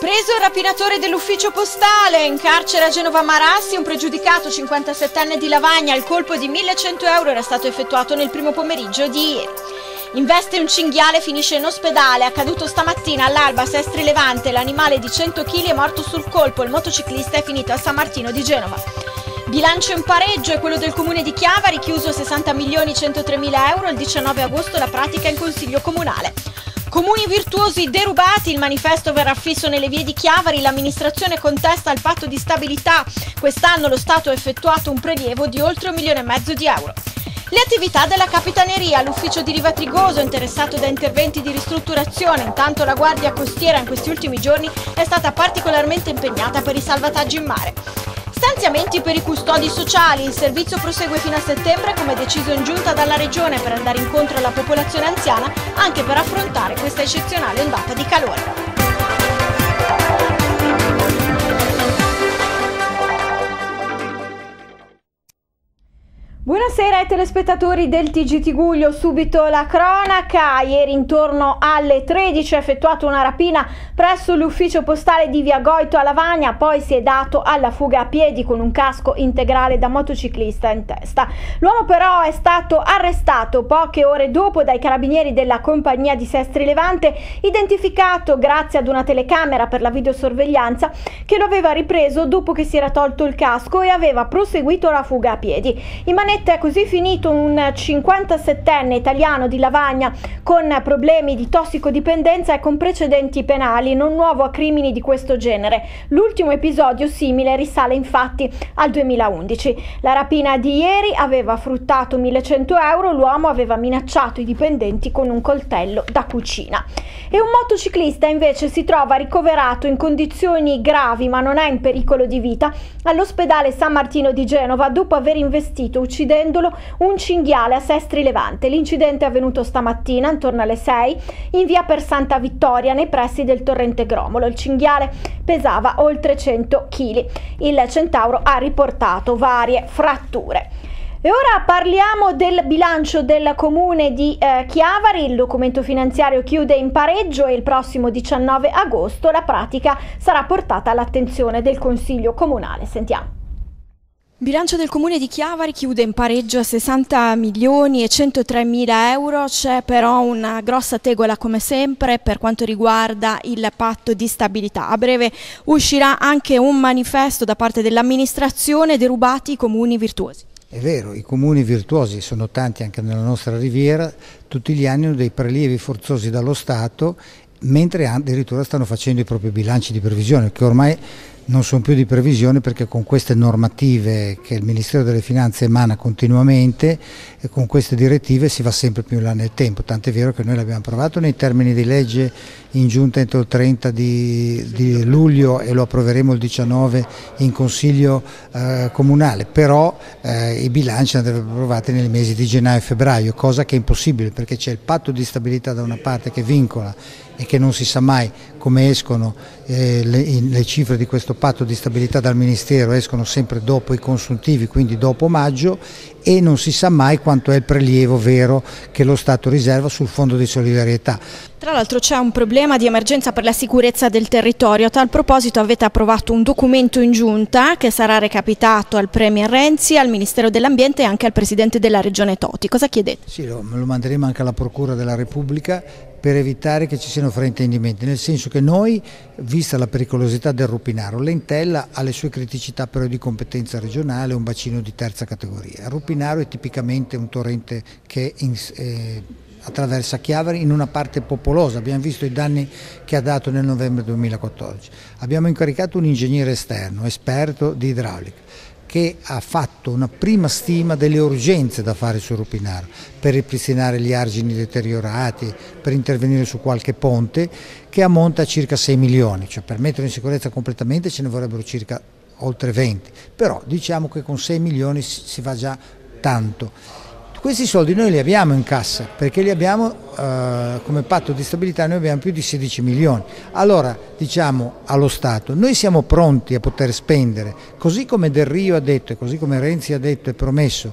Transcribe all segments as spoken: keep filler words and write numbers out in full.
Preso il rapinatore dell'ufficio postale, in carcere a Genova Marassi, un pregiudicato cinquantasettenne di Lavagna, il colpo di millecento euro era stato effettuato nel primo pomeriggio di ieri. Investe un cinghiale, finisce in ospedale, accaduto stamattina all'alba a Sestri Levante, l'animale di cento chili è morto sul colpo, il motociclista è finito a San Martino di Genova. Bilancio in pareggio è quello del comune di Chiavari, chiuso sessanta milioni centotremila euro, il diciannove agosto la pratica in consiglio comunale. Comuni virtuosi derubati, il manifesto verrà affisso nelle vie di Chiavari, l'amministrazione contesta il patto di stabilità, quest'anno lo Stato ha effettuato un prelievo di oltre un milione e mezzo di euro. Le attività della Capitaneria, l'ufficio di Riva Trigoso interessato da interventi di ristrutturazione, intanto la Guardia Costiera in questi ultimi giorni è stata particolarmente impegnata per i salvataggi in mare. Stanziamenti per i custodi sociali, il servizio prosegue fino a settembre come deciso in giunta dalla Regione per andare incontro alla popolazione anziana anche per affrontare questa eccezionale ondata di calore. Buonasera ai telespettatori del T G T Guglio, subito la cronaca. Ieri intorno alle tredici ha effettuato una rapina presso l'ufficio postale di Via Goito a Lavagna, poi si è dato alla fuga a piedi con un casco integrale da motociclista in testa. L'uomo però è stato arrestato poche ore dopo dai carabinieri della compagnia di Sestri Levante, identificato grazie ad una telecamera per la videosorveglianza che lo aveva ripreso dopo che si era tolto il casco e aveva proseguito la fuga a piedi. In è così finito un cinquantasettenne italiano di Lavagna con problemi di tossicodipendenza e con precedenti penali, non nuovo a crimini di questo genere. L'ultimo episodio simile risale infatti al duemilaundici. La rapina di ieri aveva fruttato millecento euro, l'uomo aveva minacciato i dipendenti con un coltello da cucina. E un motociclista invece si trova ricoverato in condizioni gravi ma non è in pericolo di vita all'ospedale San Martino di Genova dopo aver investito uccidendolo un cinghiale a Sestri Levante. L'incidente è avvenuto stamattina intorno alle sei in via per Santa Vittoria nei pressi del torrente Gromolo. Il cinghiale pesava oltre cento chili. Il centauro ha riportato varie fratture. E ora parliamo del bilancio del comune di eh, Chiavari. Il documento finanziario chiude in pareggio e il prossimo diciannove agosto la pratica sarà portata all'attenzione del Consiglio Comunale. Sentiamo. Bilancio del comune di Chiavari chiude in pareggio a sessanta milioni e centotremila euro, c'è però una grossa tegola come sempre per quanto riguarda il patto di stabilità. A breve uscirà anche un manifesto da parte dell'amministrazione, derubati i comuni virtuosi. È vero, i comuni virtuosi sono tanti anche nella nostra riviera, tutti gli anni hanno dei prelievi forzosi dallo Stato, mentre addirittura stanno facendo i propri bilanci di previsione, che ormai non sono più di previsione perché con queste normative che il Ministero delle Finanze emana continuamente e con queste direttive si va sempre più in là nel tempo, tant'è vero che noi l'abbiamo approvato nei termini di legge in giunta entro il trenta di, di luglio e lo approveremo il diciannove in Consiglio eh, Comunale, però eh, i bilanci andrebbero approvati nei mesi di gennaio e febbraio, cosa che è impossibile perché c'è il patto di stabilità da una parte che vincola e che non si sa mai come escono eh, le, le cifre di questo patto di stabilità dal Ministero, escono sempre dopo i consuntivi, quindi dopo maggio, e non si sa mai quanto è il prelievo vero che lo Stato riserva sul Fondo di solidarietà. Tra l'altro c'è un problema di emergenza per la sicurezza del territorio. A tal proposito avete approvato un documento in giunta che sarà recapitato al Premier Renzi, al Ministero dell'Ambiente e anche al Presidente della Regione Toti. Cosa chiedete? Sì, lo, lo manderemo anche alla Procura della Repubblica per evitare che ci siano fraintendimenti, nel senso che noi, vista la pericolosità del Rupinaro, l'Entella ha le sue criticità però di competenza regionale, un bacino di terza categoria. Il Rupinaro è tipicamente un torrente che in, eh, attraversa Chiavari in una parte popolosa, abbiamo visto i danni che ha dato nel novembre duemilaquattordici. Abbiamo incaricato un ingegnere esterno, esperto di idraulica, che ha fatto una prima stima delle urgenze da fare sul Rupinaro per ripristinare gli argini deteriorati, per intervenire su qualche ponte, che ammonta a circa sei milioni, cioè per metterlo in sicurezza completamente ce ne vorrebbero circa oltre venti, però diciamo che con sei milioni si va già tanto. Questi soldi noi li abbiamo in cassa, perché li abbiamo eh, come patto di stabilità, noi abbiamo più di sedici milioni. Allora diciamo allo Stato, noi siamo pronti a poter spendere, così come Del Rio ha detto e così come Renzi ha detto e promesso,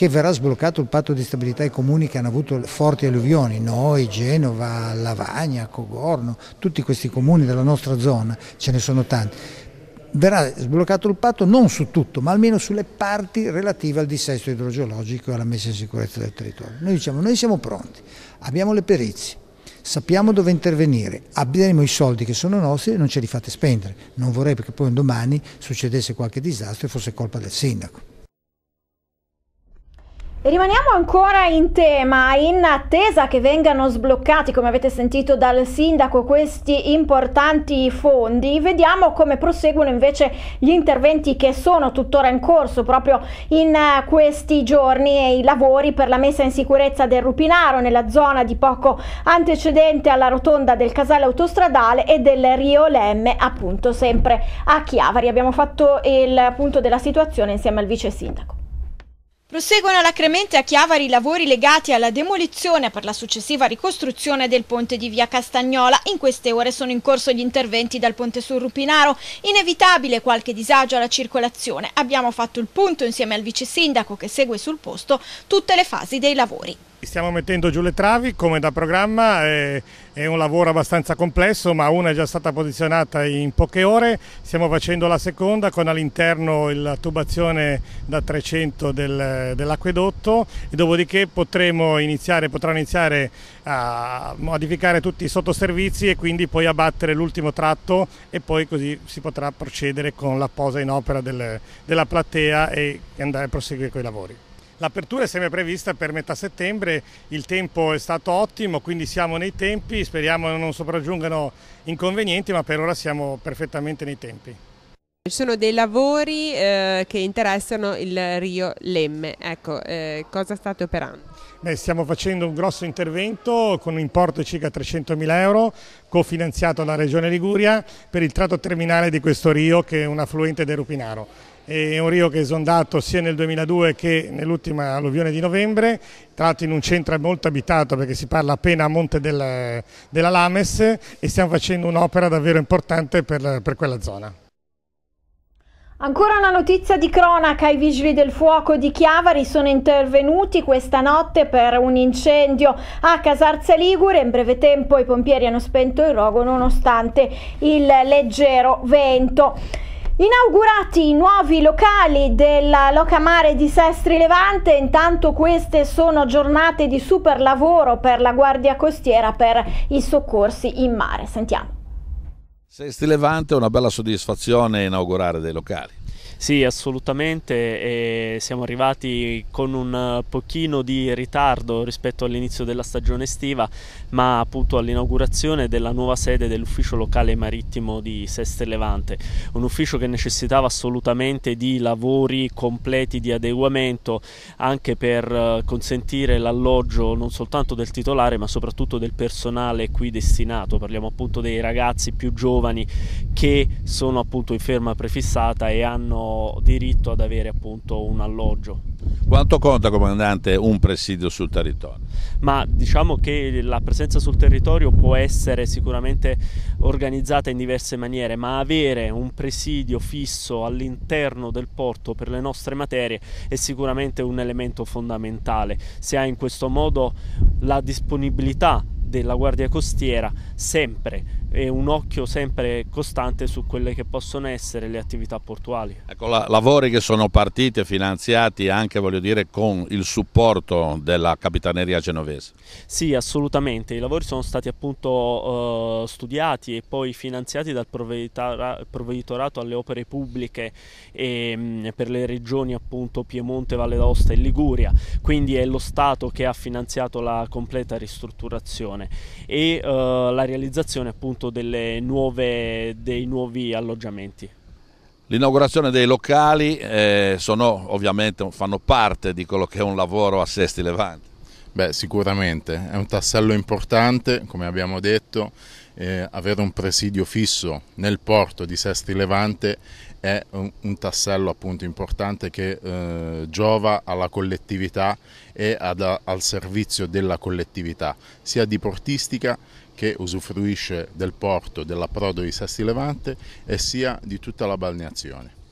che verrà sbloccato il patto di stabilità ai comuni che hanno avuto forti alluvioni, noi, Genova, Lavagna, Cogorno, tutti questi comuni della nostra zona, ce ne sono tanti. Verrà sbloccato il patto non su tutto, ma almeno sulle parti relative al dissesto idrogeologico e alla messa in sicurezza del territorio. Noi diciamo, noi siamo pronti, abbiamo le perizie, sappiamo dove intervenire, abbiamo i soldi che sono nostri e non ce li fate spendere. Non vorrei che poi un domani succedesse qualche disastro e fosse colpa del sindaco. E rimaniamo ancora in tema, in attesa che vengano sbloccati, come avete sentito dal sindaco, questi importanti fondi. Vediamo come proseguono invece gli interventi che sono tuttora in corso proprio in questi giorni e i lavori per la messa in sicurezza del Rupinaro nella zona di poco antecedente alla rotonda del Casale autostradale e del Rio Lemme, appunto sempre a Chiavari. Abbiamo fatto il punto della situazione insieme al vice sindaco. Proseguono alacremente a Chiavari i lavori legati alla demolizione per la successiva ricostruzione del ponte di via Castagnola. In queste ore sono in corso gli interventi dal ponte sul Rupinaro. Inevitabile qualche disagio alla circolazione. Abbiamo fatto il punto insieme al vice sindaco che segue sul posto tutte le fasi dei lavori. Stiamo mettendo giù le travi come da programma, è, è un lavoro abbastanza complesso, ma una è già stata posizionata in poche ore. Stiamo facendo la seconda con all'interno la tubazione da trecento del, dell'acquedotto e dopodiché potremo iniziare, potranno iniziare a modificare tutti i sottoservizi e quindi poi abbattere l'ultimo tratto e poi così si potrà procedere con la posa in opera del, della platea e andare a proseguire con i lavori. L'apertura è sempre prevista per metà settembre, il tempo è stato ottimo, quindi siamo nei tempi, speriamo non sopraggiungano inconvenienti, ma per ora siamo perfettamente nei tempi. Ci sono dei lavori eh, che interessano il Rio Lemme, ecco, eh, cosa state operando? Beh, stiamo facendo un grosso intervento con un importo di circa trecentomila euro, cofinanziato dalla Regione Liguria, per il tratto terminale di questo Rio che è un affluente del Rupinaro. È un rio che è esondato sia nel duemiladue che nell'ultima alluvione di novembre, tra l'altro in un centro molto abitato perché si parla appena a monte del, della Lames e stiamo facendo un'opera davvero importante per, per quella zona. Ancora una notizia di cronaca, i vigili del fuoco di Chiavari sono intervenuti questa notte per un incendio a Casarza Ligure. In breve tempo i pompieri hanno spento il rogo nonostante il leggero vento. Inaugurati i nuovi locali della Locamare di Sestri Levante, intanto queste sono giornate di super lavoro per la Guardia Costiera per i soccorsi in mare. Sentiamo. Sestri Levante è una bella soddisfazione inaugurare dei locali. Sì, assolutamente, e siamo arrivati con un pochino di ritardo rispetto all'inizio della stagione estiva, ma appunto all'inaugurazione della nuova sede dell'ufficio locale marittimo di Sestri Levante, un ufficio che necessitava assolutamente di lavori completi di adeguamento anche per consentire l'alloggio non soltanto del titolare ma soprattutto del personale qui destinato. Parliamo appunto dei ragazzi più giovani che sono appunto in ferma prefissata e hanno diritto ad avere appunto un alloggio. Quanto conta, comandante, un presidio sul territorio? Ma diciamo che la presenza sul territorio può essere sicuramente organizzata in diverse maniere, ma avere un presidio fisso all'interno del porto per le nostre materie è sicuramente un elemento fondamentale. Si ha in questo modo la disponibilità della Guardia Costiera sempre e un occhio sempre costante su quelle che possono essere le attività portuali. Ecco, la, lavori che sono partiti e finanziati anche, voglio dire, con il supporto della Capitaneria genovese. Sì, assolutamente, i lavori sono stati appunto eh, studiati e poi finanziati dal provveditorato alle opere pubbliche e, mh, per le regioni appunto Piemonte, Valle d'Aosta e Liguria, quindi è lo Stato che ha finanziato la completa ristrutturazione e eh, la realizzazione appunto delle nuove, dei nuovi alloggiamenti. L'inaugurazione dei locali eh, sono, ovviamente fanno parte di quello che è un lavoro a Sestri Levante. Beh, sicuramente è un tassello importante, come abbiamo detto, eh, avere un presidio fisso nel porto di Sestri Levante è un, un tassello appunto importante che eh, giova alla collettività e ad, al servizio della collettività, sia di portistica che usufruisce del porto, dell'approdo di Sestri Levante e sia di tutta la balneazione.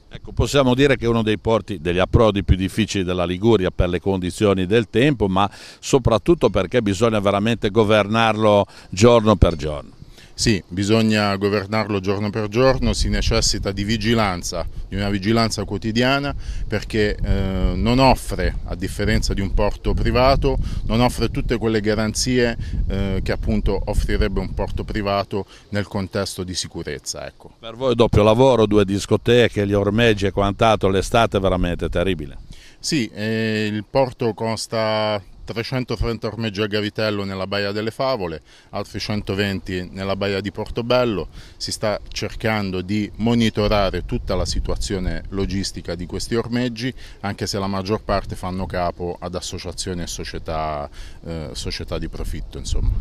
Ecco, possiamo dire che è uno dei porti, degli approdi più difficili della Liguria per le condizioni del tempo, ma soprattutto perché bisogna veramente governarlo giorno per giorno. Sì, bisogna governarlo giorno per giorno, si necessita di vigilanza, di una vigilanza quotidiana, perché eh, non offre, a differenza di un porto privato, non offre tutte quelle garanzie eh, che appunto offrirebbe un porto privato nel contesto di sicurezza. Ecco. Per voi doppio lavoro, due discoteche, gli ormeggi e quant'altro, l'estate è veramente terribile. Sì, eh, il porto consta trecentotrenta ormeggi a gavitello nella Baia delle Favole, altri centoventi nella Baia di Portobello. Si sta cercando di monitorare tutta la situazione logistica di questi ormeggi, anche se la maggior parte fanno capo ad associazioni e società, eh, società di profitto, insomma.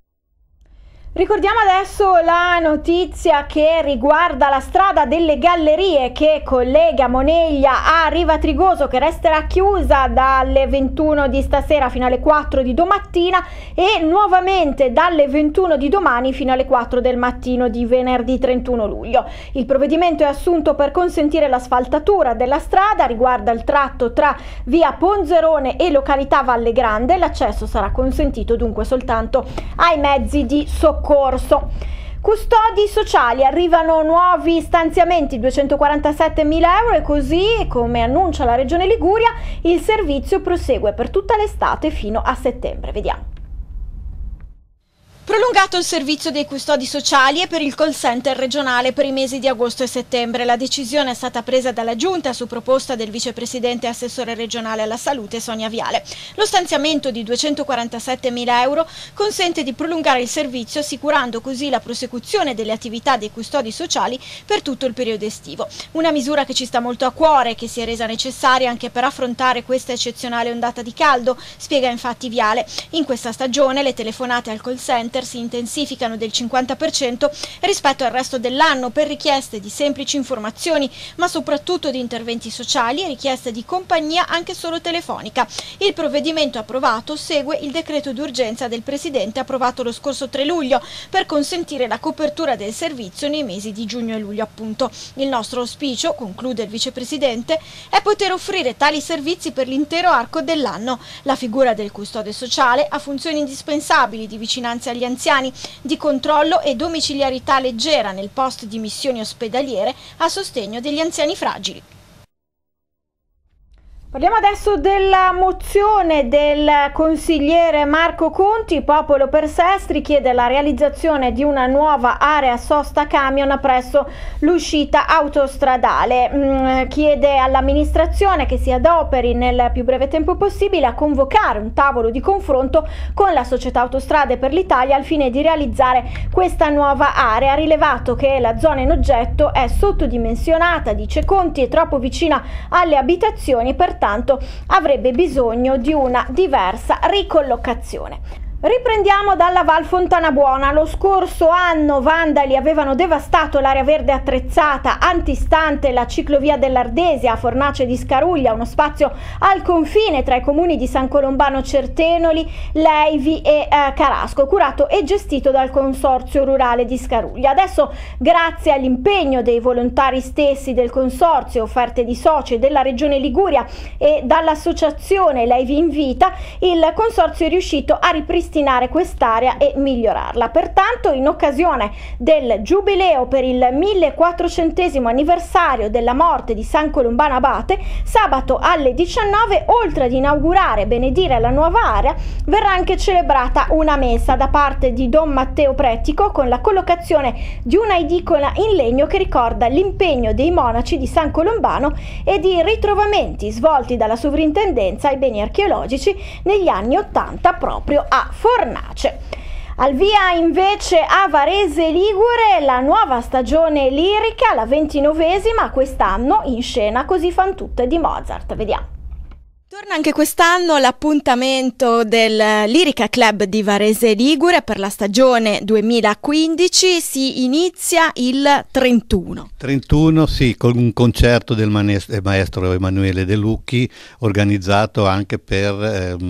Ricordiamo adesso la notizia che riguarda la strada delle Gallerie che collega Moneglia a Riva Trigoso, che resterà chiusa dalle ventuno di stasera fino alle quattro di domattina e nuovamente dalle ventuno di domani fino alle quattro del mattino di venerdì trentuno luglio. Il provvedimento è assunto per consentire l'asfaltatura della strada, riguarda il tratto tra via Ponzerone e località Valle Grande. L'accesso sarà consentito dunque soltanto ai mezzi di soccorso. Corso. Custodi sociali, arrivano nuovi stanziamenti, duecentoquarantasettemila euro, e così, come annuncia la Regione Liguria, il servizio prosegue per tutta l'estate fino a settembre. Vediamo. Prolungato il servizio dei custodi sociali e per il call center regionale per i mesi di agosto e settembre. La decisione è stata presa dalla Giunta su proposta del vicepresidente e assessore regionale alla salute Sonia Viale. Lo stanziamento di duecentoquarantasettemila euro consente di prolungare il servizio, assicurando così la prosecuzione delle attività dei custodi sociali per tutto il periodo estivo. Una misura che ci sta molto a cuore e che si è resa necessaria anche per affrontare questa eccezionale ondata di caldo, spiega infatti Viale. In questa stagione le telefonate al call center si intensificano del cinquanta per cento rispetto al resto dell'anno per richieste di semplici informazioni, ma soprattutto di interventi sociali e richieste di compagnia anche solo telefonica. Il provvedimento approvato segue il decreto d'urgenza del Presidente approvato lo scorso tre luglio per consentire la copertura del servizio nei mesi di giugno e luglio appunto. Il nostro auspicio, conclude il Vicepresidente, è poter offrire tali servizi per l'intero arco dell'anno. La figura del custode sociale ha funzioni indispensabili di vicinanza agli anziani, di controllo e domiciliarità leggera nel post di missioni ospedaliere a sostegno degli anziani fragili. Parliamo adesso della mozione del consigliere Marco Conti. Popolo per Sestri chiede la realizzazione di una nuova area sosta camion presso l'uscita autostradale. Mm, chiede all'amministrazione che si adoperi nel più breve tempo possibile a convocare un tavolo di confronto con la società Autostrade per l'Italia al fine di realizzare questa nuova area, rilevato che la zona in oggetto è sottodimensionata, dice Conti, e troppo vicina alle abitazioni, pertanto avrebbe bisogno di una diversa ricollocazione. Riprendiamo dalla Val Fontana Buona. Lo scorso anno vandali avevano devastato l'area verde attrezzata antistante la ciclovia dell'Ardesia a Fornace di Scaruglia, uno spazio al confine tra i comuni di San Colombano Certenoli, Leivi e eh, Carasco, curato e gestito dal Consorzio Rurale di Scaruglia. Adesso, grazie all'impegno dei volontari stessi del Consorzio, offerte di soci della Regione Liguria e dall'associazione Leivi in Vita, il Consorzio è riuscito a ripristinare quest'area e migliorarla. Pertanto, in occasione del giubileo per il millequattrocentesimo anniversario della morte di San Colombano Abate, sabato alle diciannove, oltre ad inaugurare e benedire la nuova area, verrà anche celebrata una messa da parte di Don Matteo Pretico con la collocazione di una edicola in legno che ricorda l'impegno dei monaci di San Colombano e di ritrovamenti svolti dalla sovrintendenza ai beni archeologici negli anni ottanta proprio a Fornace. Al via invece a Varese Ligure la nuova stagione lirica, la ventinovesima quest'anno, in scena Così fan tutte di Mozart. Vediamo. Torna anche quest'anno l'appuntamento del Lirica Club di Varese Ligure per la stagione duemilaquindici, si inizia il trentuno. trentuno, sì, con un concerto del maestro Emanuele De Lucchi, organizzato anche per ehm,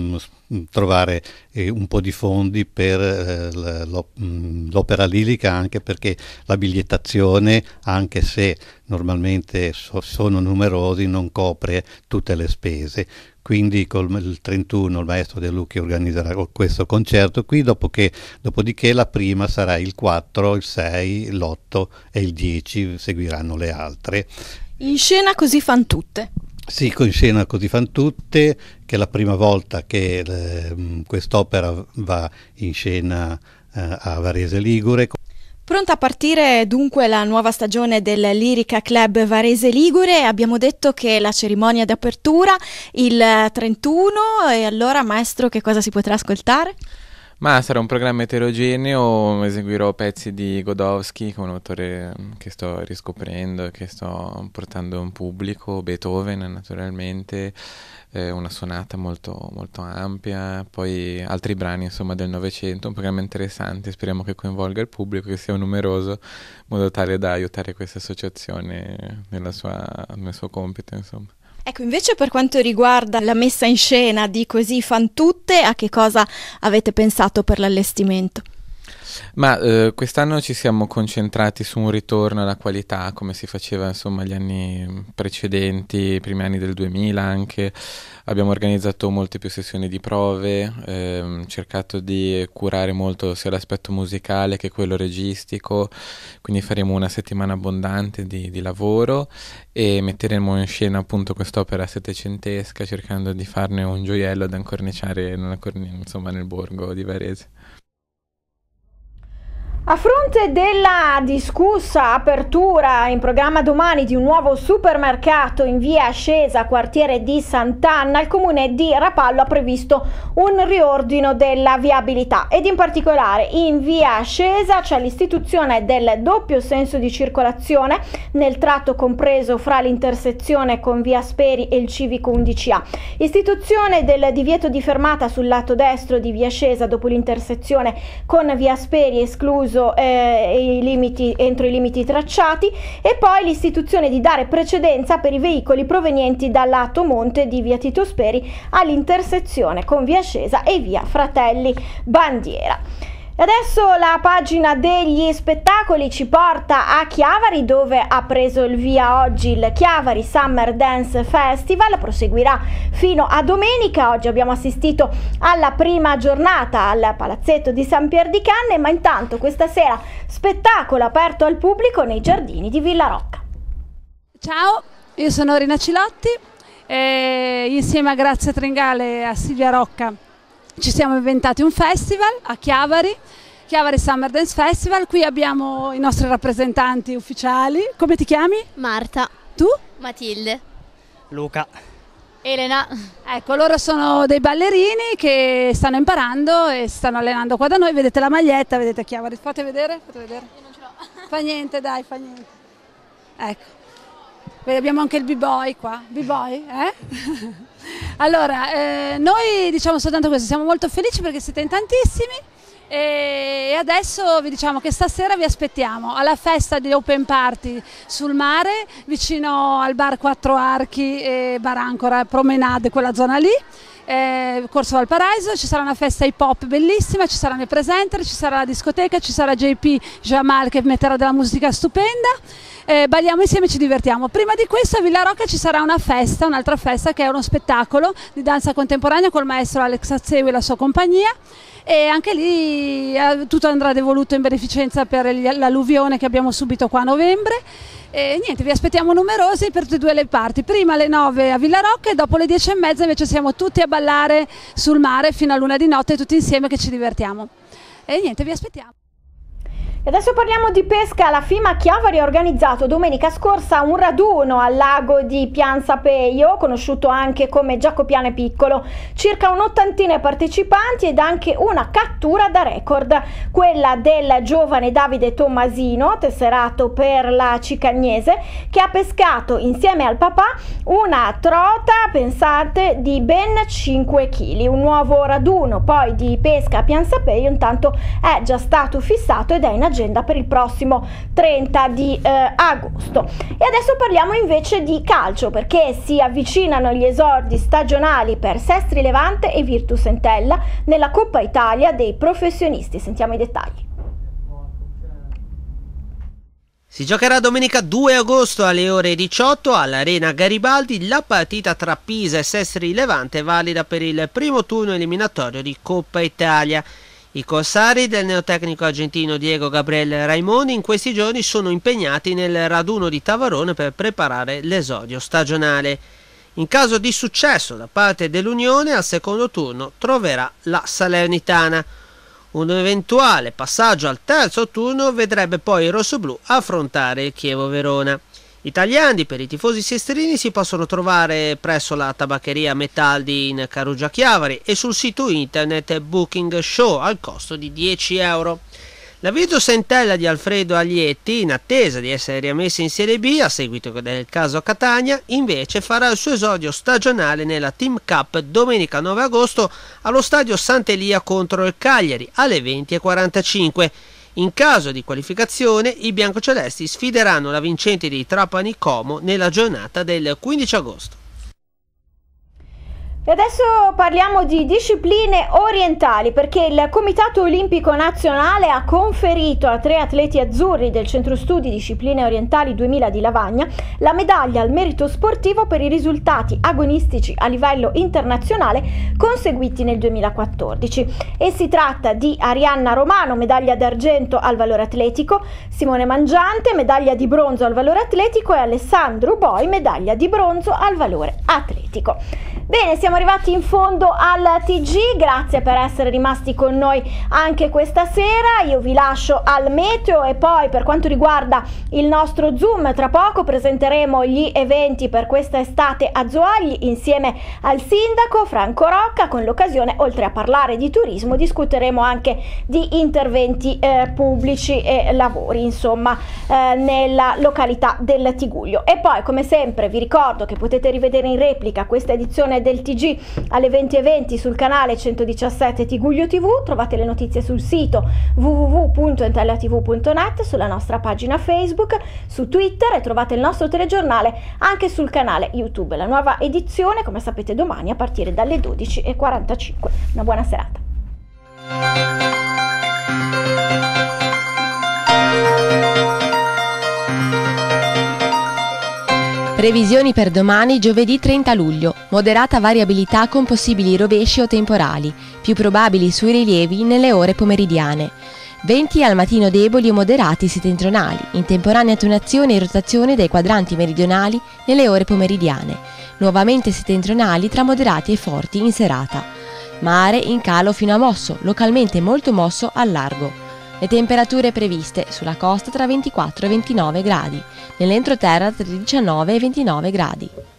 trovare eh, un po' di fondi per eh, l'opera lirica, anche perché la bigliettazione, anche se normalmente so, sono numerosi, non copre tutte le spese. Quindi col, il trentuno il maestro De Lucchi organizzerà questo concerto qui, dopo che, dopodiché la prima sarà il quattro, il sei, l'otto e il dieci, seguiranno le altre. In scena così fan tutte. Sì, in scena così fan tutte, che è la prima volta che eh, quest'opera va in scena eh, a Varese Ligure. Pronta a partire dunque la nuova stagione del Lirica Club Varese Ligure. Abbiamo detto che la cerimonia d'apertura il trentuno, e allora maestro che cosa si potrà ascoltare? Ma sarà un programma eterogeneo, eseguirò pezzi di Godowsky, che è un autore che sto riscoprendo e che sto portando in pubblico, Beethoven naturalmente, eh, una sonata molto, molto ampia, poi altri brani insomma del Novecento, un programma interessante, speriamo che coinvolga il pubblico, che sia numeroso, in modo tale da aiutare questa associazione nella sua, nel suo compito insomma. Ecco, invece per quanto riguarda la messa in scena di Così fan tutte, a che cosa avete pensato per l'allestimento? Ma eh, quest'anno ci siamo concentrati su un ritorno alla qualità, come si faceva insomma gli anni precedenti, i primi anni del duemila anche. Abbiamo organizzato molte più sessioni di prove, ehm, cercato di curare molto sia l'aspetto musicale che quello registico, quindi faremo una settimana abbondante di, di lavoro e metteremo in scena appunto quest'opera settecentesca, cercando di farne un gioiello da incorniciare nella, insomma, nel borgo di Varese. A fronte della discussa apertura in programma domani di un nuovo supermercato in via Ascesa, quartiere di Sant'Anna, il comune di Rapallo ha previsto un riordino della viabilità ed in particolare in via Ascesa c'è l'istituzione del doppio senso di circolazione nel tratto compreso fra l'intersezione con via Speri e il civico undici A, istituzione del divieto di fermata sul lato destro di via Ascesa dopo l'intersezione con via Speri escluso Eh, i limiti, entro i limiti tracciati, e poi l'istituzione di dare precedenza per i veicoli provenienti dal lato monte di via Tito Speri all'intersezione con via Ascesa e via Fratelli Bandiera. Adesso la pagina degli spettacoli ci porta a Chiavari, dove ha preso il via oggi il Chiavari Summer Dance Festival, proseguirà fino a domenica. Oggi abbiamo assistito alla prima giornata al Palazzetto di San Pier di Canne, ma intanto questa sera spettacolo aperto al pubblico nei giardini di Villa Rocca. Ciao, io sono Rina Cilotti e insieme a Grazia Tringale e a Silvia Rocca ci siamo inventati un festival a Chiavari, Chiavari Summer Dance Festival. Qui abbiamo i nostri rappresentanti ufficiali. Come ti chiami? Marta. Tu? Matilde. Luca. Elena. Ecco, loro sono dei ballerini che stanno imparando e si stanno allenando qua da noi. Vedete la maglietta, vedete Chiavari. Fate vedere? Fate vedere. Io non ce l'ho. Fa niente, dai, fa niente. Ecco. Abbiamo anche il b-boy qua. B-boy, eh? Allora, eh, noi diciamo soltanto questo, siamo molto felici perché siete in tantissimi e adesso vi diciamo che stasera vi aspettiamo alla festa di Open Party sul mare, vicino al bar Quattro Archi e bar Ancora, Promenade, quella zona lì. Eh, Corso Valparaiso, ci sarà una festa hip hop bellissima, ci saranno i presenter, ci sarà la discoteca, ci sarà J P Jamal che metterà della musica stupenda, eh, balliamo insieme e ci divertiamo. Prima di questo a Villa Rocca ci sarà una festa, un'altra festa che è uno spettacolo di danza contemporanea col maestro Alex Azzewi e la sua compagnia, e anche lì eh, tutto andrà devoluto in beneficenza per l'alluvione che abbiamo subito qua a novembre. E niente, vi aspettiamo numerosi per tutte e due le parti, prima alle nove a Villa Rocca e dopo le dieci e mezza invece siamo tutti a ballare sul mare fino a luna di notte tutti insieme che ci divertiamo. E niente, vi aspettiamo. E adesso parliamo di pesca. La FIMA Chiavari ha organizzato domenica scorsa un raduno al lago di Pianza Peio, conosciuto anche come Giacopiane Piccolo. Circa un'ottantina partecipanti ed anche una cattura da record, quella del giovane Davide Tommasino, tesserato per la Cicagnese, che ha pescato insieme al papà una trota, pensate, di ben cinque chili. Un nuovo raduno poi di pesca a Pianza Peio intanto è già stato fissato ed è in agenda l'agenda per il prossimo trenta di eh, agosto. E adesso parliamo invece di calcio, perché si avvicinano gli esordi stagionali per Sestri Levante e Virtus Entella nella Coppa Italia dei professionisti. Sentiamo i dettagli. Si giocherà domenica due agosto alle ore diciotto all'Arena Garibaldi la partita tra Pisa e Sestri Levante, valida per il primo turno eliminatorio di Coppa Italia. I corsari del neotecnico argentino Diego Gabriel Raimondi in questi giorni sono impegnati nel raduno di Tavarone per preparare l'esordio stagionale. In caso di successo da parte dell'Unione, al secondo turno troverà la Salernitana. Un eventuale passaggio al terzo turno vedrebbe poi i rossoblù affrontare il Chievo Verona. I tagliandi per i tifosi sestrini si possono trovare presso la tabaccheria Metaldi in Carugia Chiavari e sul sito internet Booking Show al costo di dieci euro. La Virtus Entella di Alfredo Aglietti, in attesa di essere riammessa in Serie B a seguito del caso Catania, invece farà il suo esordio stagionale nella Team Cup domenica nove agosto allo stadio Sant'Elia contro il Cagliari alle venti e quarantacinque. In caso di qualificazione, i biancocelesti sfideranno la vincente di Trapani Como nella giornata del quindici agosto. E adesso parliamo di discipline orientali, perché il Comitato Olimpico Nazionale ha conferito a tre atleti azzurri del Centro Studi Discipline Orientali duemila di Lavagna la medaglia al merito sportivo per i risultati agonistici a livello internazionale conseguiti nel duemilaquattordici. E si tratta di Arianna Romano, medaglia d'argento al valore atletico, Simone Mangiante, medaglia di bronzo al valore atletico e Alessandro Boi, medaglia di bronzo al valore atletico. Bene, siamo arrivati in fondo al T G, grazie per essere rimasti con noi anche questa sera. Io vi lascio al meteo e poi per quanto riguarda il nostro Zoom, tra poco presenteremo gli eventi per questa estate a Zoagli insieme al sindaco Franco Rocca. Con l'occasione, oltre a parlare di turismo, discuteremo anche di interventi eh, pubblici e lavori, insomma, eh, nella località del Tiguglio. E poi, come sempre, vi ricordo che potete rivedere in replica questa edizione del T G alle venti e venti sul canale centodiciassette Tiguglio tivù. Trovate le notizie sul sito w w w punto entellatv punto net, sulla nostra pagina Facebook, su Twitter, e trovate il nostro telegiornale anche sul canale YouTube. La nuova edizione, come sapete, domani a partire dalle dodici e quarantacinque. Una buona serata. Previsioni per domani, giovedì trenta luglio. Moderata variabilità con possibili rovesci o temporali, più probabili sui rilievi nelle ore pomeridiane. Venti al mattino deboli o moderati settentrionali, in temporanea tonazione e rotazione dai quadranti meridionali nelle ore pomeridiane. Nuovamente settentrionali tra moderati e forti in serata. Mare in calo fino a mosso, localmente molto mosso al largo. Le temperature previste sulla costa tra ventiquattro e ventinove gradi, nell'entroterra tra diciannove e ventinove gradi.